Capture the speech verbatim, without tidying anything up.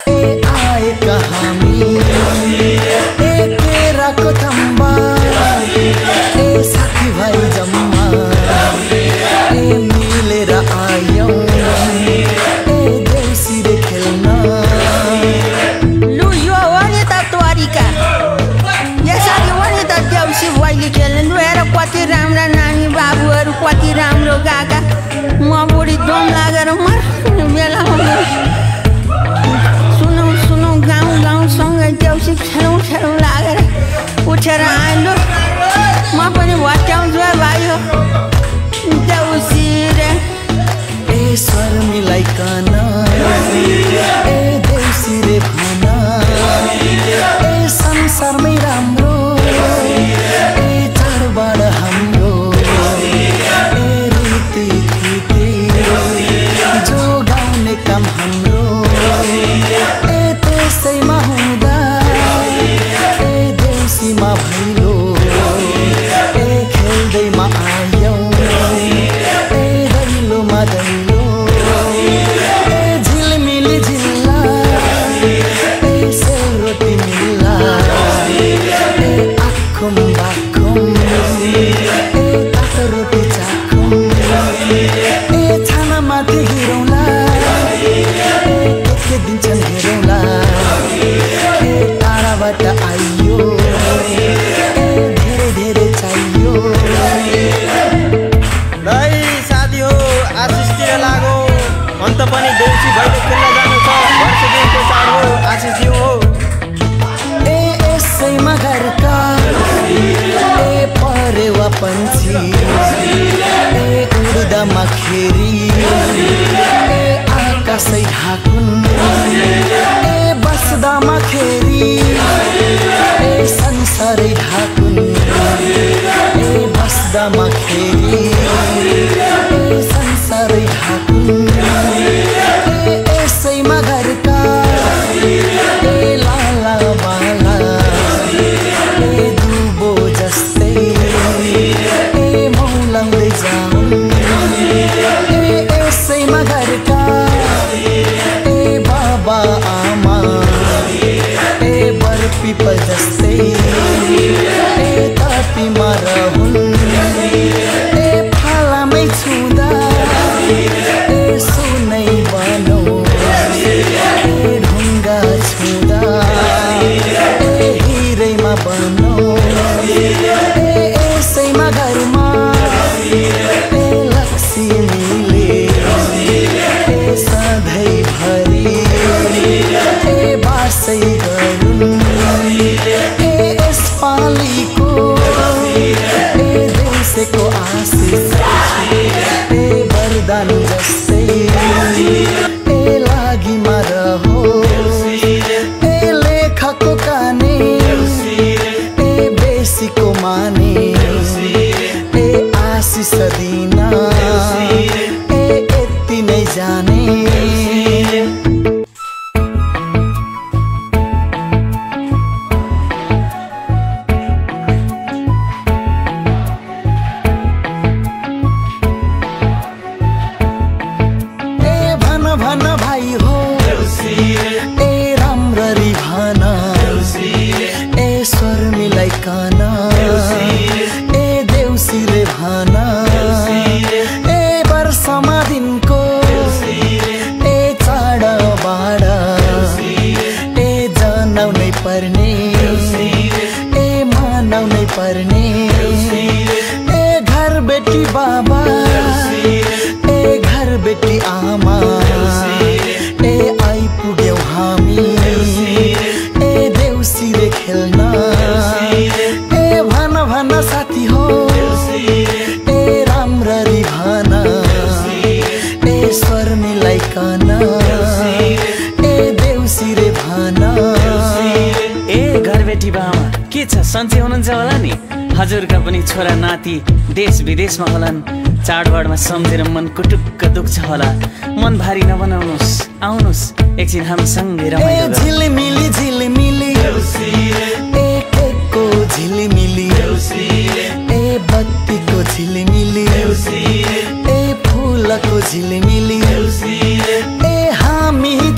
आएका हामी एकेराको थम्बा ए साथीभाइ जम्मा ए मिलेर आयौँ ए देउसीले खेल्न। लु यो हो नि त तरिका, यसरी हो नि त देउसी भैली खेल्नु। लु हेर कति राम्रा नानी बाबुहरू कति राम्रो गएका, म बुढी दम लागेर मर्ने बेलामा सुनौ सुनौ गाउँ गाउँसँगै देउसी खेलौँ खेलौँ लागेर उठेर आइलो। म पनि भट्याउँछु है भाइ देउसी रे ए स्वर मिलाइकन ए देउसी रे भन ए संसारमै राम्रो ए चाडबाड हाम्रो ए रीति थिति जो गाउने काम हाम्रो ए त्यसैमा हुँदा ए देउसीमा भैलो ए खेल्दैमा आयौँ ए दैलोमा दैलो ए झिलमिली झिल्ला ए सेलरोटी मिल्ला ए आखुम बाखुम ए तातो रोटी चाखुम ए छानामाथि हिरौँला ए के दिन्छन् हेरौँला ए टाढाबाट आइयो ए धेरै धेरै चाहियो। दाइ साथी हो आशिषतिर लागो, अन्त पनि देउसी भैलो खेल्न जानु छ। वर्ष दिनको चाड हो आशिष दिउ हो ए यसैमा घरका ए परेवा पन्छी ए उड्दामा खेरी ए आकाशै ढाकुन् ए बस्दामा खेरी ए संसारै ढाकुन् ए बस्दामा खेरी ए संसारै ढाकुन् ए यसैमा घरका ए लाला बाला ए दुबो जस्तै ए मौलाउँदै जाउँ ए यसैमा घरका ए बाबा आमा ए बर पिपल जस्तै ए तापीमा रहुन् ए फालामै छुँदा ए सुनै बनौ ए ढुङ्गा छुँदा ए हिरैमा बनौ ए यसैमा घरमा ए लक्ष्मीले ए सधैँभरि ए बासै गरुन् ए यसपालिको ए देउसेको आशिष ए वरदान जस्तै ए लागिमा रहोस् ए लेखको काने ए बेसीको माने ए आशिष दिन ए यति नै जाने। ए भन भन भाइ हो ए राम्ररी भन ए स्वर मिलाइकन ए देउसी रे भन ए वर्षमा दिनको ए चाडबाड ए जनाउनै पर्ने ए मनाउनै पर्ने ए घर बेटी बाबा ए घर बेटी आमा ए आइपुग्यौँ हामी ए देउसी रे खेल्न ए भन भन साथी हो ए राम्ररी भन ए स्वर मिलाइकन ए देउसी रे भन। ए घरबेटी बामा के छ, सन्चै हुनुहुन्छ होला नि? हजुरका पनि छोरा नाति देश विदेशमा होलान्। चाडबाडमा सम्झेर मन कुटुक्क दुख्छ होला। मन भारी नबनाउनुहोस्, आउनुहोस् एकछिन हामीसँगै रमाइलो गरौँ। झिलिमिली झिलिमिली ए केकको झिलिमिली ए बत्तीको झिलिमिली ए फुलको झिलिमिली ए हामी